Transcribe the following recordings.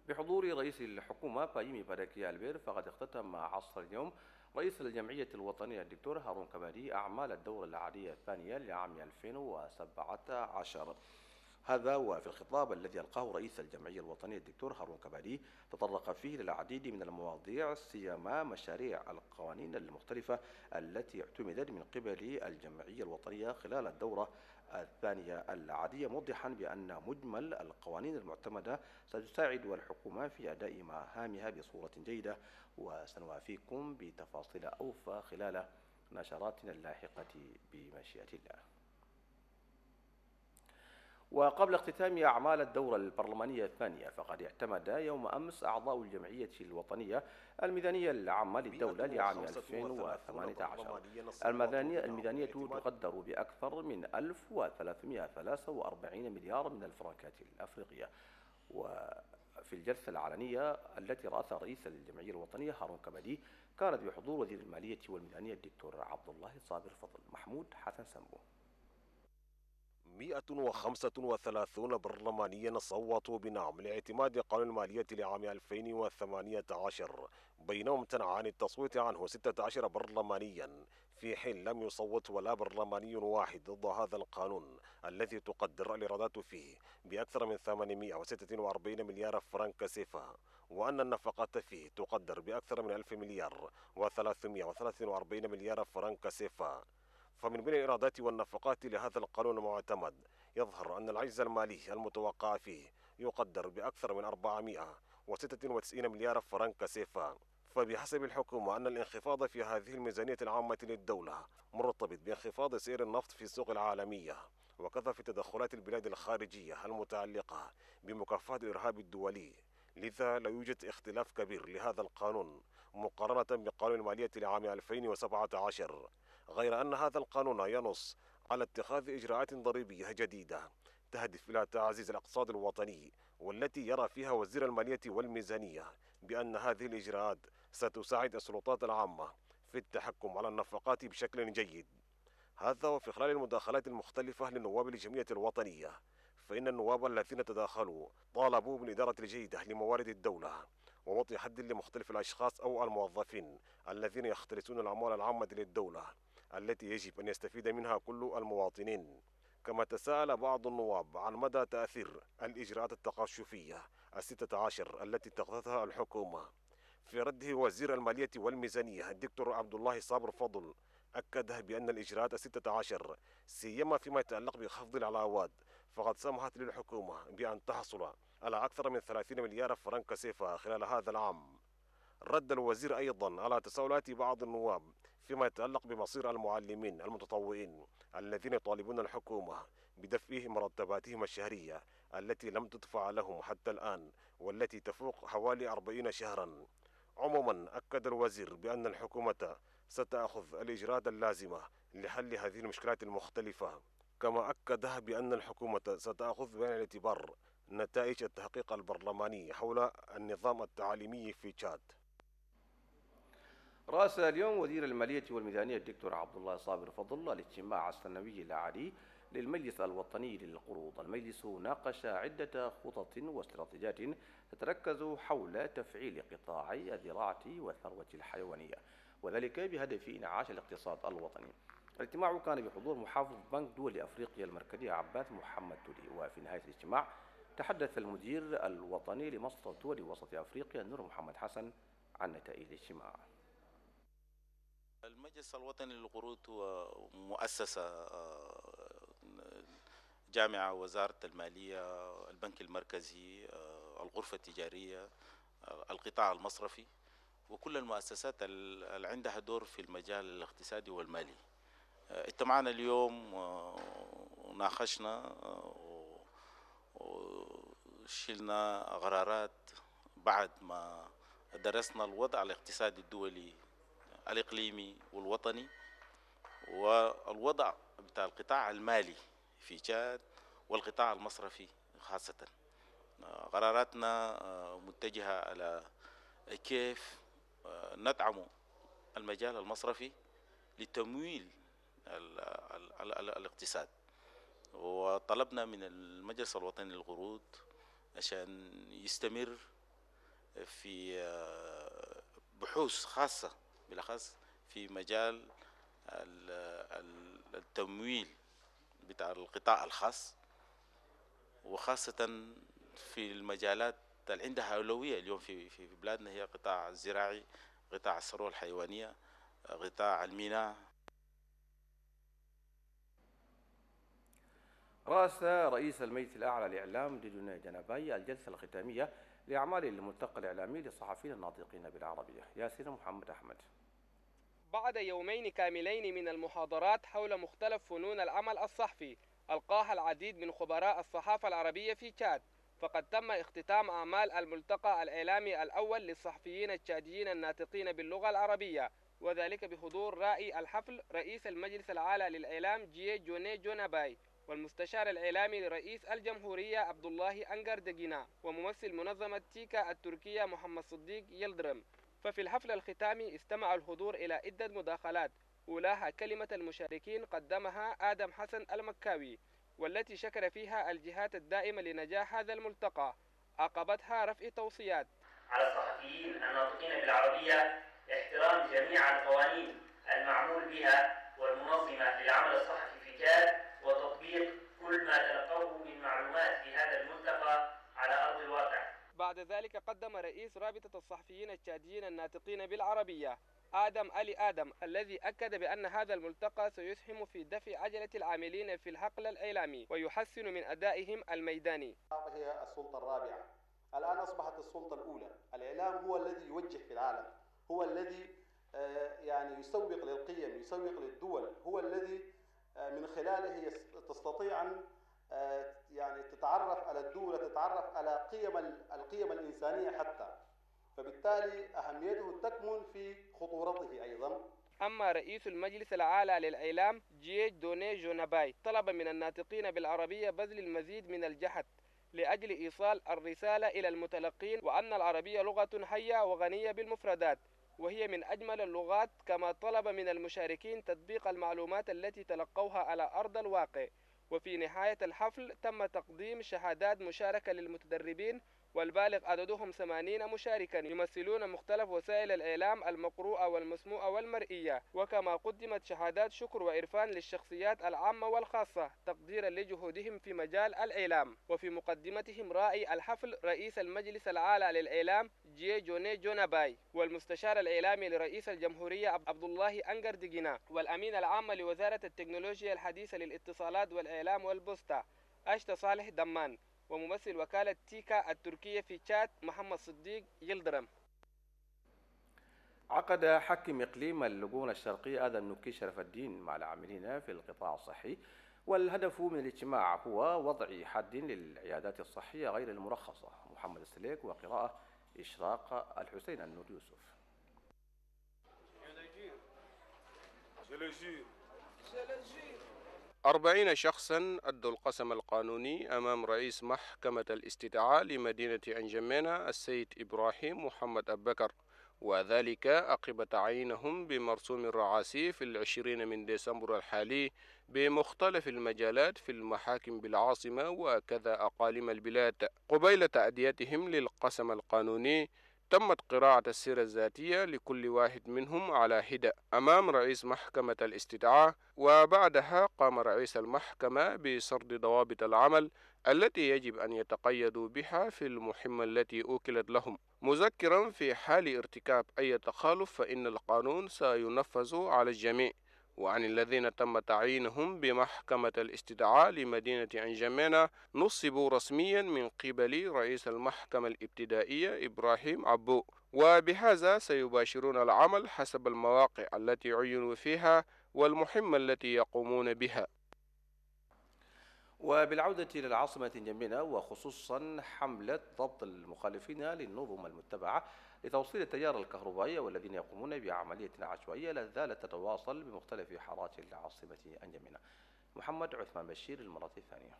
بحضور رئيس الحكومة فايمي باركي ألبير، فقد اختتم عصر اليوم رئيس الجمعية الوطنية الدكتور هارون كمالي أعمال الدورة العادية الثانية لعام 2017. هذا وفي الخطاب الذي ألقاه رئيس الجمعية الوطنية الدكتور هارون كمالي تطرق فيه للعديد من المواضيع، سيما مشاريع القوانين المختلفة التي اعتمدت من قبل الجمعية الوطنية خلال الدورة الثانية العادية، موضحا بأن مجمل القوانين المعتمدة ستساعد الحكومة في أداء مهامها بصورة جيدة. وسنوافيكم بتفاصيل أوفى خلال نشراتنا اللاحقة بمشيئة الله. وقبل اختتام أعمال الدورة البرلمانية الثانية، فقد اعتمد يوم أمس أعضاء الجمعية الوطنية الميزانية العامة للدولة لعام 2018. الميزانية تقدر بأكثر من 1343 مليار من الفرنكات الأفريقية. وفي الجلسة العلنية التي رأسها رئيس الجمعية الوطنية هارون كمالي، كانت بحضور وزير المالية والميزانية الدكتور عبد الله صابر فضل. محمود حسن سمبو. 135 برلمانيا صوتوا بنعم لاعتماد قانون المالية لعام 2018، بينما امتنع عن التصويت عنه 16 برلمانيا، في حين لم يصوت ولا برلماني واحد ضد هذا القانون الذي تقدر الإيرادات فيه بأكثر من 846 مليار فرنك سيفا، وأن النفقات فيه تقدر بأكثر من 1000 مليار و343 مليار فرنك سيفا. فمن بين الإيرادات والنفقات لهذا القانون المعتمد يظهر أن العجز المالي المتوقع فيه يقدر بأكثر من 496 مليار فرنك سيفا. فبحسب الحكومة أن الانخفاض في هذه الميزانية العامة للدولة مرتبط بانخفاض سعر النفط في السوق العالمية، وكذا في تدخلات البلاد الخارجية المتعلقة بمكافحة الإرهاب الدولي. لذا لا يوجد اختلاف كبير لهذا القانون مقارنة بقانون المالية لعام 2017، غير أن هذا القانون ينص على اتخاذ إجراءات ضريبية جديدة تهدف إلى تعزيز الاقتصاد الوطني، والتي يرى فيها وزير المالية والميزانية بأن هذه الإجراءات ستساعد السلطات العامة في التحكم على النفقات بشكل جيد. هذا وفي خلال المداخلات المختلفة لنواب الجمعية الوطنية، فإن النواب الذين تداخلوا طالبوا بالإدارة الجيدة لموارد الدولة ووضع حد لمختلف الأشخاص أو الموظفين الذين يختلسون الأموال العامة للدولة التي يجب أن يستفيد منها كل المواطنين. كما تساءل بعض النواب عن مدى تأثير الإجراءات التقشفية 16 التي اتخذتها الحكومة. في رده وزير المالية والميزانية الدكتور عبد الله صابر فضل أكد بأن الإجراءات 16 سيما فيما يتعلق بخفض العلاوات فقد سمحت للحكومة بأن تحصل على أكثر من 30 مليار فرنك سيفا خلال هذا العام. رد الوزير أيضا على تساؤلات بعض النواب فيما يتعلق بمصير المعلمين المتطوعين الذين يطالبون الحكومة بدفع مرتباتهم الشهرية التي لم تدفع لهم حتى الآن، والتي تفوق حوالي 40 شهرا. عموما أكد الوزير بأن الحكومة ستأخذ الإجراءات اللازمة لحل هذه المشكلات المختلفة، كما أكد بأن الحكومة ستأخذ بعين الاعتبار نتائج التحقيق البرلماني حول النظام التعليمي في تشاد. رأس اليوم وزير المالية والميزانية الدكتور عبد الله صابر فضل الاجتماع السنوي العادي للمجلس الوطني للقروض. المجلس ناقش عدة خطط واستراتيجيات تتركز حول تفعيل قطاعي الزراعة والثروة الحيوانية، وذلك بهدف إنعاش الاقتصاد الوطني. الاجتماع كان بحضور محافظ بنك دول أفريقيا المركزي عباس محمد تولي. وفي نهاية الاجتماع تحدث المدير الوطني لمصر دول وسط أفريقيا نور محمد حسن عن نتائج الاجتماع. المجلس الوطني للقروض هو مؤسسة جامعة وزارة المالية، البنك المركزي، الغرفة التجارية، القطاع المصرفي، وكل المؤسسات اللي عندها دور في المجال الاقتصادي والمالي. اجتمعنا اليوم وناقشنا وشلنا قرارات بعد ما درسنا الوضع الاقتصادي الدولي الإقليمي والوطني والوضع بتاع القطاع المالي في تشاد والقطاع المصرفي خاصة. قراراتنا متجهة على كيف ندعم المجال المصرفي لتمويل الاقتصاد، وطلبنا من المجلس الوطني للقروض عشان يستمر في بحوث خاصة بالأخص في مجال التمويل بتاع القطاع الخاص، وخاصة في المجالات اللي عندها أولوية اليوم في بلادنا، هي قطاع الزراعي، قطاع الثروة الحيوانية، قطاع الميناء. رأس رئيس المجلس الأعلى للإعلام ديدون جناباي الجلسة الختامية لأعمال الملتقى الإعلامي للصحفيين الناطقين بالعربية. ياسين محمد أحمد. بعد يومين كاملين من المحاضرات حول مختلف فنون العمل الصحفي ألقاها العديد من خبراء الصحافة العربية في تشاد، فقد تم اختتام أعمال الملتقى الإعلامي الأول للصحفيين التشاديين الناطقين باللغة العربية، وذلك بحضور رائي الحفل رئيس المجلس الأعلى للإعلام جيه جوني جوناباي، والمستشار الإعلامي لرئيس الجمهورية عبد الله أنقر دقينا، وممثل منظمة تيكا التركية محمد صديق يلدرم. ففي الحفل الختامي استمع الحضور إلى عدة مداخلات، أولاها كلمة المشاركين قدمها آدم حسن المكاوي، والتي شكر فيها الجهات الدائمة لنجاح هذا الملتقى، عقبتها رفع توصيات على الصحفيين الناطقين بالعربية احترام جميع القوانين المعمول بها والمنظمة للعمل الصحفي في تشاد، وتطبيق كل ما تلقوه من معلومات في هذا الملتقى على أرض الواقع. بعد ذلك قدم رئيس رابطة الصحفيين التشاديين الناطقين بالعربية آدم علي آدم، الذي أكد بأن هذا الملتقى سيسهم في دفع عجلة العاملين في الحقل الإعلامي ويحسن من أدائهم الميداني. هي السلطة الرابعة، الآن أصبحت السلطة الأولى. الإعلام هو الذي يوجه في العالم، هو الذي يعني يسوق للقيم، يسوق للدول، هو الذي من خلاله تستطيع أن يعني تتعرف على الدولة، تتعرف على القيم الإنسانية حتى، فبالتالي أهميته تكمن في خطورته أيضا. أما رئيس المجلس الأعلى للإعلام جيه دوني جوناباي طلب من الناطقين بالعربية بذل المزيد من الجهد لأجل إيصال الرسالة إلى المتلقين، وأن العربية لغة حية وغنية بالمفردات، وهي من أجمل اللغات، كما طلب من المشاركين تطبيق المعلومات التي تلقوها على أرض الواقع. وفي نهاية الحفل تم تقديم شهادات مشاركة للمتدربين، والبالغ عددهم 80 مشاركا يمثلون مختلف وسائل الإعلام المقروءة والمسموعة والمرئية، وكما قدمت شهادات شكر وإرفان للشخصيات العامة والخاصة تقديرا لجهودهم في مجال الإعلام. وفي مقدمتهم رائي الحفل رئيس المجلس الأعلى للإعلام جيه جوني جوناباي، والمستشار الإعلامي لرئيس الجمهورية عبد الله أنقر دقينا، والأمين العام لوزارة التكنولوجيا الحديثة للاتصالات والإعلام والبوسطة أشتا صالح دمان، وممثل وكالة تيكا التركية في تشاد محمد صديق يلدرم. عقد حكم إقليم اللجون الشرقي آدم نكي شرف الدين مع العاملين في القطاع الصحي، والهدف من الاجتماع هو وضع حد للعيادات الصحية غير المرخصة. محمد السليك وقراءة إشراق الحسين النور يوسف. 40 شخصا أدوا القسم القانوني أمام رئيس محكمة الاستدعاء لمدينة أنجمينة السيد إبراهيم محمد أبكر، وذلك عقب تعيينهم بمرسوم الرعاسي في 20 من ديسمبر الحالي بمختلف المجالات في المحاكم بالعاصمة وكذا أقاليم البلاد. قبيل تأديتهم للقسم القانوني تمت قراءة السيرة الذاتية لكل واحد منهم على حدة أمام رئيس محكمة الاستدعاء، وبعدها قام رئيس المحكمة بسرد ضوابط العمل التي يجب أن يتقيدوا بها في المهمة التي أوكلت لهم، مذكرا في حال ارتكاب أي تخالف فإن القانون سينفذ على الجميع. وعن الذين تم تعيينهم بمحكمة الاستدعاء لمدينة أنجمينة نصبوا رسميا من قبل رئيس المحكمة الابتدائية إبراهيم عبو، وبهذا سيباشرون العمل حسب المواقع التي عينوا فيها والمهمة التي يقومون بها. وبالعودة إلى العاصمة أنجمينة، وخصوصا حملة ضبط المخالفين للنظم المتبعة لتوصيل التيار الكهربائية والذين يقومون بعملية عشوائية لا زالت تتواصل بمختلف حارات العاصمة أنجمينة. محمد عثمان بشير المرة الثانية.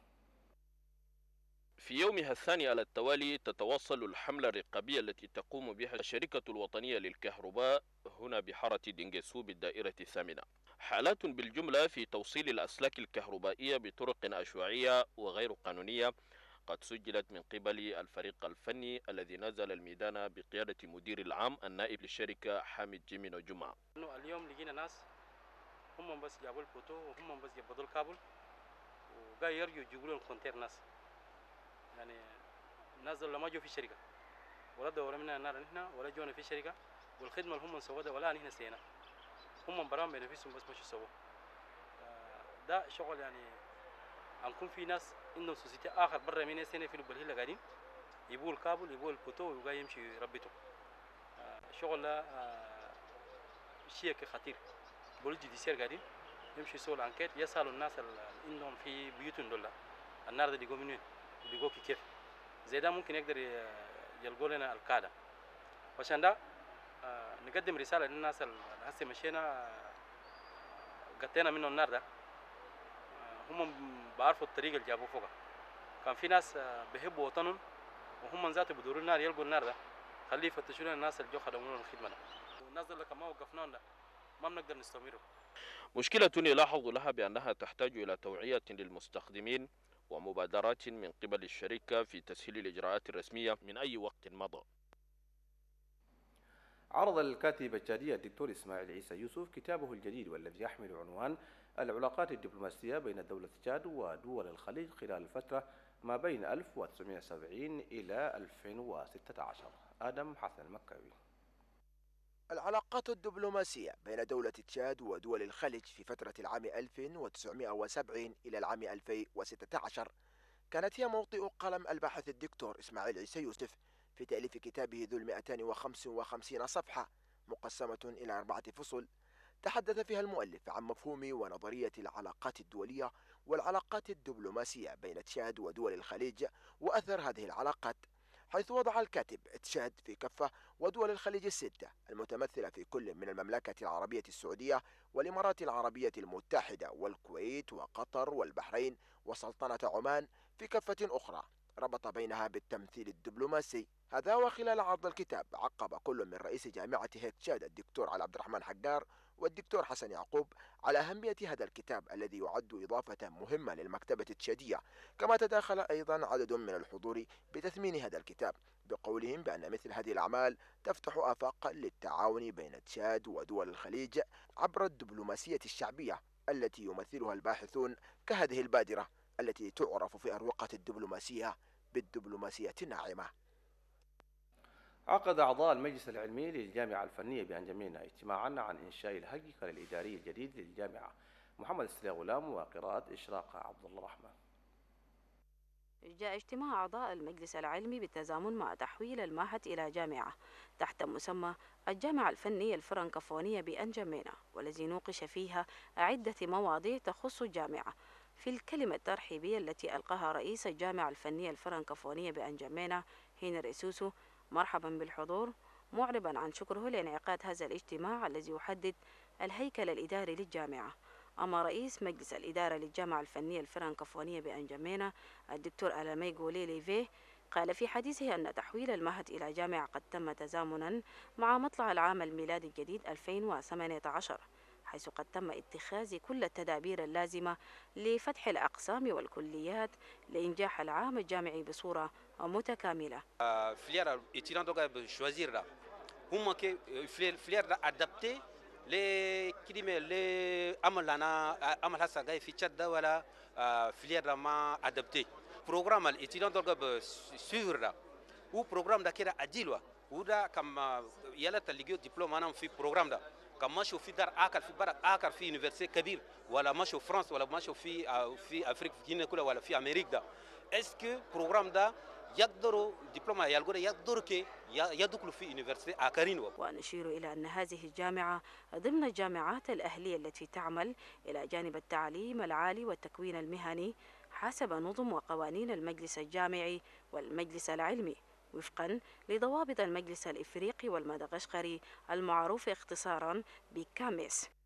في يومها الثاني على التوالي تتواصل الحملة الرقابية التي تقوم بها الشركة الوطنية للكهرباء هنا بحارة دنجسو بالدائرة الثامنة. حالات بالجملة في توصيل الأسلاك الكهربائية بطرق عشوائية وغير قانونية قد سجلت من قبل الفريق الفني الذي نزل الميدان بقيادة مدير العام النائب للشركة حامد جيمينو جمعة. اليوم لقينا ناس هم بس جابوا الفوتو وهم بس جابوا الكابل وقاعد يرجعوا يجيبوا لهم كونتير ناس، يعني الناس اللي ما جو في الشركة ولا دوروا منها النار هنا ولا جونا في الشركة، والخدمة اللي هم سووها ولا نحن سينا، هم برام بنفسهم بس مش سووا. ده شغل يعني هنكون في ناس عندهم سوسيتي اخر برا من السنه في البلهيله قاعدين يبوا الكابل يبوا البوتو ويبقى يمشي يربطوا. شغل ده شيء خطير. بوليس جديسير قاعدين يمشي يسووا الانكيت يسالوا الناس اللي عندهم في بيوتهم دول النار ده بيجوا منين بيجوا كيف زي ده ممكن يقدر يلقوا لنا القاعده. عشان ده نقدم رساله للناس اللي هسه مشينا قطينا منه النار ده، هم بعرفوا الطريقه اللي جابوه فوقها. كان في ناس بيحبوا وطنهم وهم ذاتهم بدوروا النار يلقوا النار ده، خليه يفتشوا لنا الناس اللي جو خدموا لنا الخدمه ده، والناس اللي كمان وقفناهم ده ما بنقدر نستمر. مشكلة يلاحظ لها بأنها تحتاج إلى توعية للمستخدمين ومبادرات من قبل الشركة في تسهيل الإجراءات الرسمية من أي وقت مضى. عرض الكاتب التشادي الدكتور إسماعيل عيسى يوسف كتابه الجديد والذي يحمل عنوان العلاقات الدبلوماسية بين دولة تشاد ودول الخليج خلال الفترة ما بين 1970 إلى 2016. آدم حسن المكاوي. العلاقات الدبلوماسية بين دولة تشاد ودول الخليج في فترة العام 1970 إلى العام 2016 كانت هي موطئ قلم الباحث الدكتور إسماعيل عيسى يوسف في تأليف كتابه ذو 255 صفحة مقسمة إلى 4 فصول تحدث فيها المؤلف عن مفهوم ونظرية العلاقات الدولية والعلاقات الدبلوماسية بين تشاد ودول الخليج وأثر هذه العلاقات، حيث وضع الكاتب تشاد في كفة ودول الخليج الستة المتمثلة في كل من المملكة العربية السعودية والإمارات العربية المتحدة والكويت وقطر والبحرين وسلطنة عمان في كفة أخرى ربط بينها بالتمثيل الدبلوماسي. هذا وخلال عرض الكتاب عقب كل من رئيس جامعة هيك تشاد الدكتور علي عبد الرحمن حقار والدكتور حسن يعقوب على أهمية هذا الكتاب الذي يعد إضافة مهمة للمكتبة التشادية، كما تداخل أيضا عدد من الحضور بتثمين هذا الكتاب بقولهم بأن مثل هذه الأعمال تفتح آفاقا للتعاون بين تشاد ودول الخليج عبر الدبلوماسية الشعبية التي يمثلها الباحثون كهذه البادرة التي تعرف في أروقة الدبلوماسية بالدبلوماسية الناعمة. عقد أعضاء المجلس العلمي للجامعة الفنية بأنجمينا اجتماعا عن إنشاء الهيكل الإداري الجديد للجامعة. محمد السليم غلام وقراءة إشراق عبد الله الرحمن. جاء اجتماع أعضاء المجلس العلمي بالتزامن مع تحويل المعهد إلى جامعة تحت مسمى الجامعة الفنية الفرنكفونية بأنجمينا، والذي نوقش فيها عدة مواضيع تخص الجامعة. في الكلمة الترحيبية التي ألقاها رئيس الجامعة الفنية الفرنكفونية بأنجمينا هنري سوسو مرحبا بالحضور، معربا عن شكره لانعقاد هذا الاجتماع الذي يحدد الهيكل الإداري للجامعة. أما رئيس مجلس الإدارة للجامعة الفنية الفرنكفونية بأنجمينا الدكتور ألامي غولي ليفيه قال في حديثه أن تحويل المعهد إلى جامعة قد تم تزامنا مع مطلع العام الميلادي الجديد 2018، حيث قد تم اتخاذ كل التدابير اللازمة لفتح الأقسام والكليات لإنجاح العام الجامعي بصورة متكاملة. filière étudiant donc choisir là هم que filière adapté les كلمة les amalana amal hasa gay في تشاد ولا filière ما adapté programme l'étudiant donc suivre là ou programme ده كده أجيله وده كم يلا تلقيه diplôme أنا في programme ده كم ماشوا في دار آكل في برا آكل في يونيفرسيتي كبير ولا ماشوا فرنسا ولا ماشوا في أفريقيا في جنة كلها ولا في أمريكا ده اسكو programme ده يقدروا دبلومة يقدروا كي يدخلوا في يونيفرسيتي آخرين. ونشير إلى أن هذه الجامعة ضمن الجامعات الأهلية التي تعمل إلى جانب التعليم العالي والتكوين المهني حسب نظم وقوانين المجلس الجامعي والمجلس العلمي وفقا لضوابط المجلس الإفريقي والمدغشقري المعروف اختصارا بكاميس.